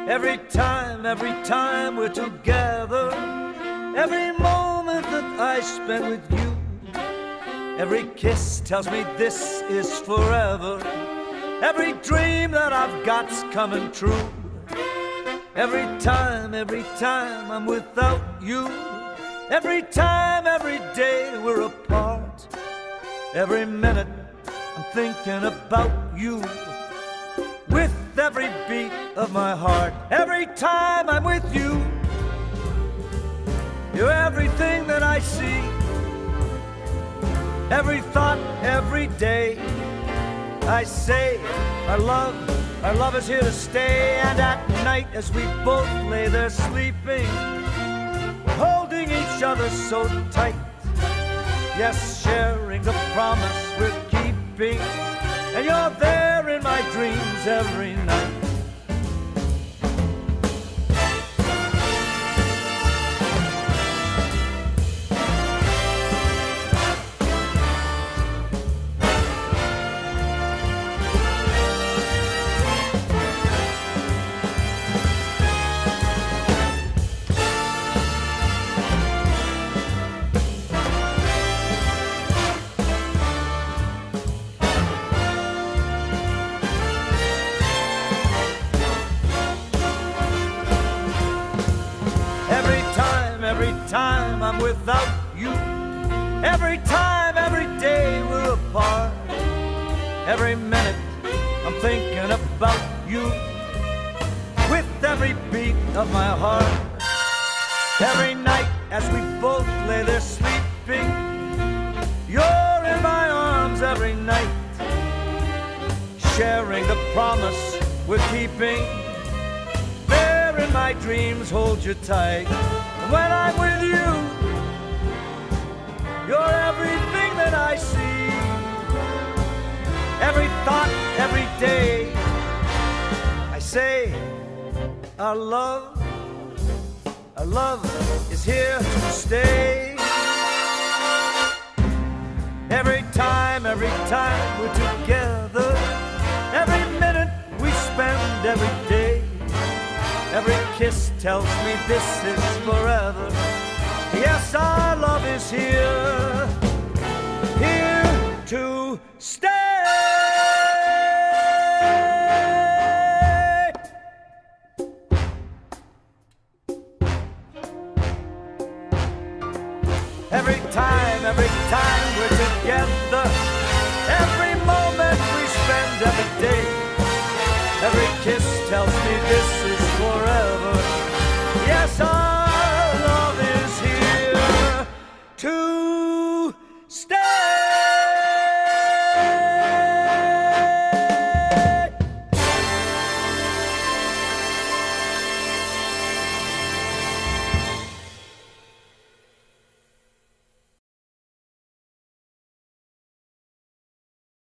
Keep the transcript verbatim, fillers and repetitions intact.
Every time, every time we're together, every moment that I spend with you, every kiss tells me this is forever. Every dream that I've got's coming true. Every time, every time I'm without you, every time, every day we're apart. Every minute I'm thinking about you, with every beat of my heart. Every time I'm with you, you're everything that I see. Every thought, every day, I say our love, our love is here to stay. And at night as we both lay there sleeping, holding each other so tight, yes, sharing the promise we're keeping. And you're there in my dreams every night. Every time I'm without you, every time, every day we're apart. Every minute I'm thinking about you, with every beat of my heart. Every night as we both lay there sleeping, you're in my arms every night, sharing the promise we're keeping. There in my dreams, hold you tight. When I'm with you, you're everything that I see. Every thought, every day, I say our love, our love is here to stay. Every time, every time we're together, every minute we spend every day, every kiss tells me this is forever. Yes, our love is here, here to stay.